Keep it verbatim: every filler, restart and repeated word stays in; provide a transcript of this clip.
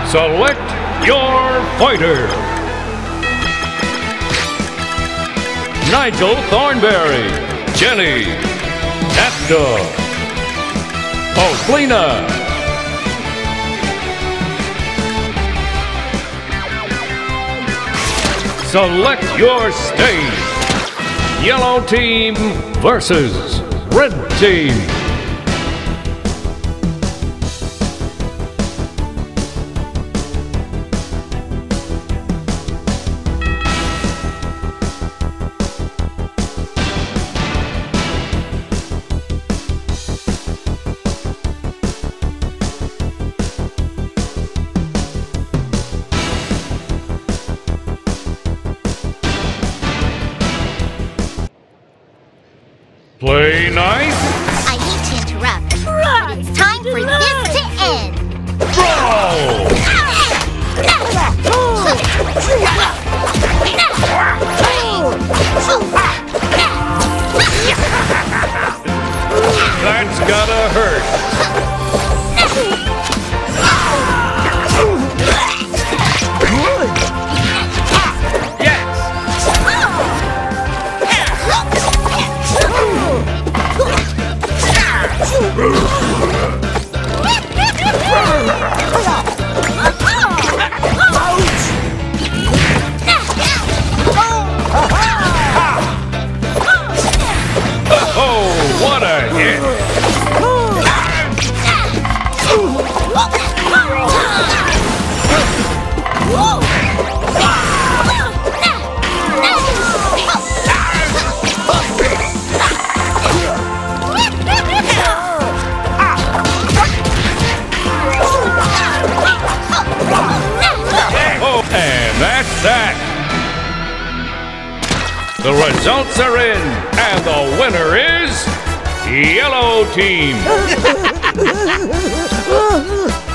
Select your fighter. Nigel Thornberry, Jenny, CatDog, Oblina. Select your stage. Yellow team versus red team. Play nice. I hate to interrupt, but it's time for this to end. Brawl! That's gotta hurt. Oh, what a hit! And that's that. The results are in, and the winner is Yellow Team.